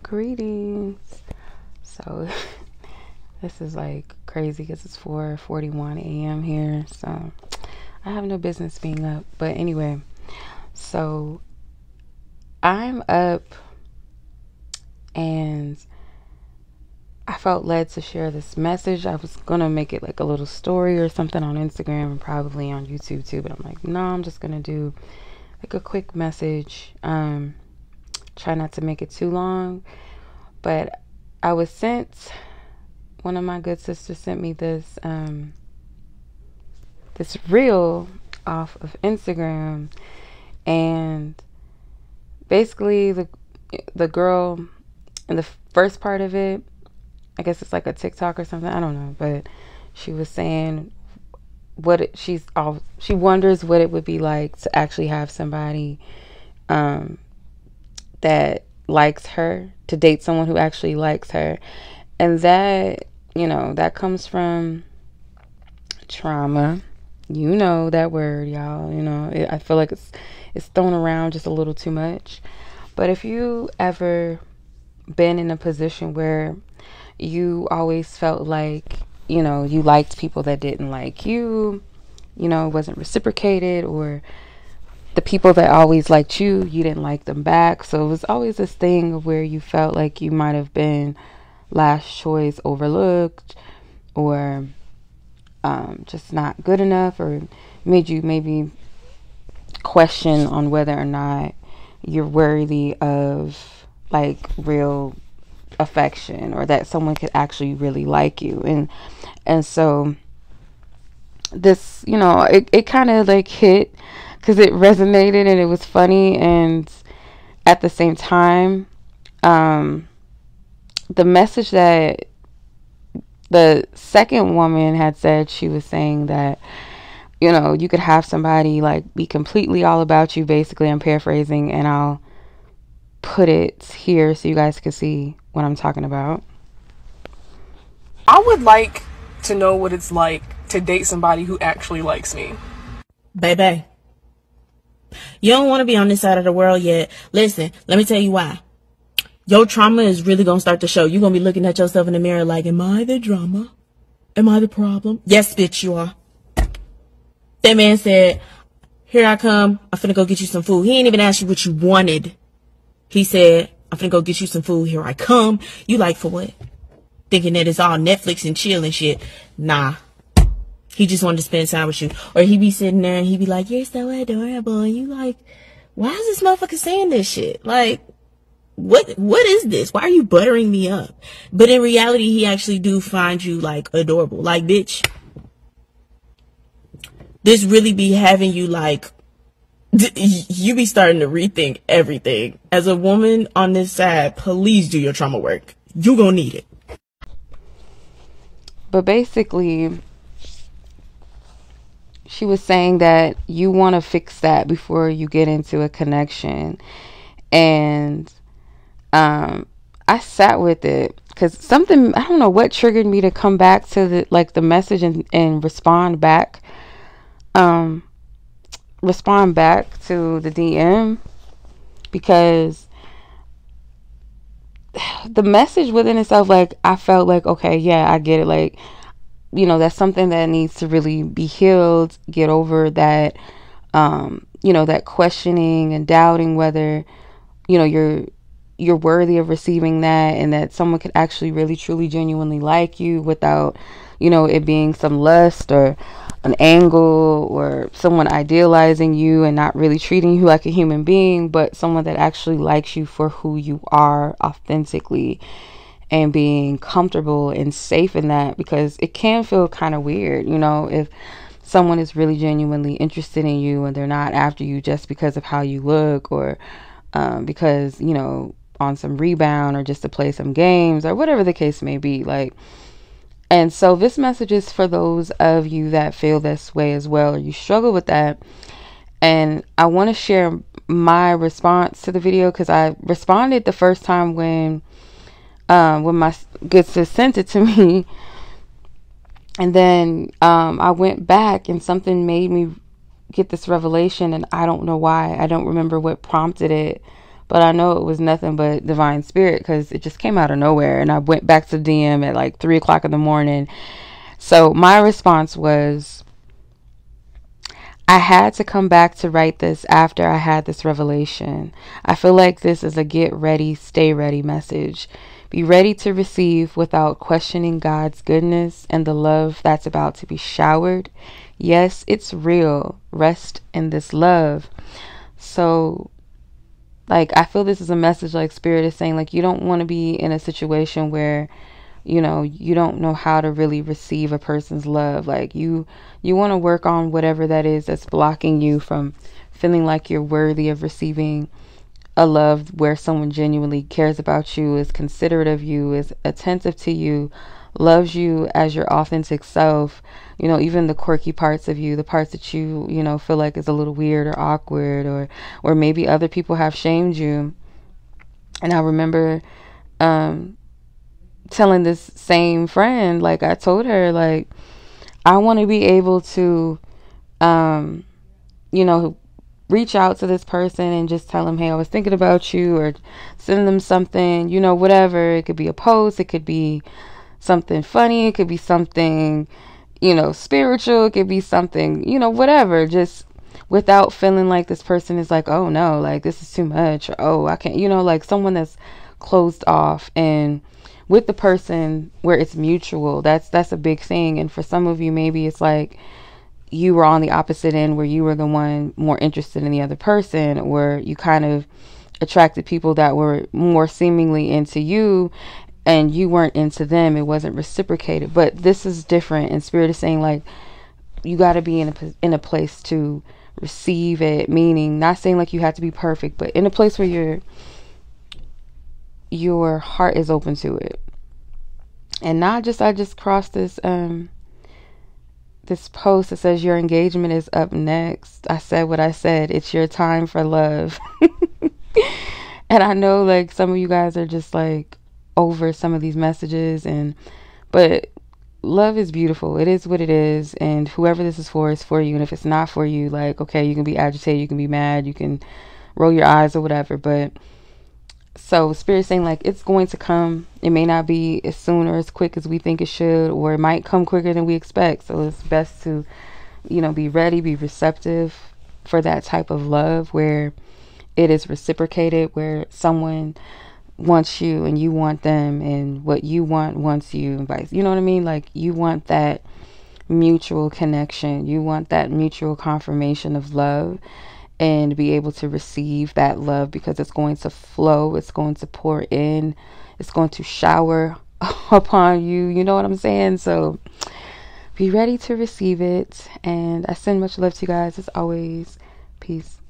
Greetings. So this is like crazy because it's 4:41 a.m. here, so I have no business being up. But anyway, so I'm up and I felt led to share this message. I was gonna make it like a little story or something on Instagram and probably on YouTube too, but I'm like, no, I'm just gonna do like a quick message. Try not to make it too long. But I was sent, one of my good sisters sent me this this reel off of Instagram, and basically the girl in the first part of it, I guess it's like a TikTok or something, I don't know, but she was saying she wonders what it would be like to actually have somebody that likes her, to date someone who actually likes her. And that, that comes from trauma. You know that word, y'all. I feel like it's thrown around just a little too much. But if you ever been in a position where you always felt like, you liked people that didn't like you, it wasn't reciprocated, or the people that always liked you, you didn't like them back. So it was always this thing of where you felt like you might have been last choice, overlooked, or just not good enough, or made you maybe question on whether or not you're worthy of like real affection, or that someone could actually really like you. And so this, it kind of like hit, because it resonated and it was funny. And at the same time, the message that the second woman had said, she was saying that, you could have somebody like be completely all about you, basically. I'm paraphrasing, and I'll put it here so you guys can see what I'm talking about. I would like to know what it's like to date somebody who actually likes me. Baby, you don't want to be on this side of the world yet. Listen, let me tell you why. Your trauma is really going to start to show. You're going to be looking at yourself in the mirror like, am I the drama? Am I the problem? Yes, bitch, you are. That man said, here I come. I'm finna go get you some food. He ain't even asked you what you wanted. He said, I'm finna go get you some food. Here I come. You like, for what? Thinking that it's all Netflix and chill and shit. Nah. He just wanted to spend time with you. Or he be sitting there and he be like, you're so adorable. And you like, why is this motherfucker saying this shit? Like, what is this? Why are you buttering me up? But in reality, he actually do find you like adorable. Like, bitch, this really be having you like, you be starting to rethink everything. As a woman on this side, please do your trauma work. You gonna need it. But basically, she was saying that you want to fix that before you get into a connection. And I sat with it because something, I don't know what triggered me to come back to the message and respond back to the DM, because the message within itself, like, I felt like, okay, yeah, I get it. Like, that's something that needs to really be healed, get over that, that questioning and doubting whether, you're worthy of receiving that, and that someone could actually really truly genuinely like you without, it being some lust or an angle, or someone idealizing you and not really treating you like a human being, but someone that actually likes you for who you are authentically, and being comfortable and safe in that. Because it can feel kind of weird, if someone is really genuinely interested in you and they're not after you just because of how you look, or because, on some rebound, or just to play some games, or whatever the case may be. Like, and so this message is for those of you that feel this way as well, or you struggle with that. And I want to share my response to the video, because I responded the first time when my good sis sent it to me. And then I went back and something made me get this revelation, and I don't know why. I don't remember what prompted it, but I know it was nothing but divine spirit because it just came out of nowhere. And I went back to DM at like 3 o'clock in the morning. So my response was, I had to come back to write this after I had this revelation. I feel like this is a get ready, stay ready message. Be ready to receive without questioning God's goodness and the love that's about to be showered. Yes, it's real. Rest in this love. So, like, I feel this is a message like Spirit is saying, like, you don't want to be in a situation where, you know, you don't know how to really receive a person's love. Like, you want to work on whatever that is that's blocking you from feeling like you're worthy of receiving a love where someone genuinely cares about you, is considerate of you, is attentive to you, loves you as your authentic self. You know, even the quirky parts of you, the parts that you know, feel like is a little weird or awkward, or maybe other people have shamed you. And I remember telling this same friend, like, I told her, like, I want to be able to, you know, reach out to this person and just tell them, hey, I was thinking about you, or send them something, you know, whatever. It could be a post, it could be something funny, it could be something, you know, spiritual, it could be something, you know, whatever, just without feeling like this person is like, oh no, like this is too much, or oh, I can't, you know, like someone that's closed off. And with the person where it's mutual, that's a big thing. And for some of you, maybe it's like you were on the opposite end where you were the one more interested in the other person, or you kind of attracted people that were more seemingly into you and you weren't into them. It wasn't reciprocated. But this is different, and Spirit is saying, like, you got to be in a place to receive it, meaning not saying like you have to be perfect, but in a place where your heart is open to it. And not just, I just crossed this this post that says your engagement is up next. I said what I said. It's your time for love. And I know, like, some of you guys are just like over some of these messages, but love is beautiful. It is what it is, and whoever this is for you. And if it's not for you, like, okay, you can be agitated, you can be mad, you can roll your eyes or whatever, but so Spirit's saying, like, it's going to come. It may not be as soon or as quick as we think it should, or it might come quicker than we expect. So it's best to, you know, be ready, be receptive for that type of love where it is reciprocated, where someone wants you and you want them, and what you want wants you, and vice. You know what I mean? Like, you want that mutual connection. You want that mutual confirmation of love, and be able to receive that love, because it's going to flow, it's going to pour in, it's going to shower upon you. You know what I'm saying? So be ready to receive it. And I send much love to you guys as always. Peace.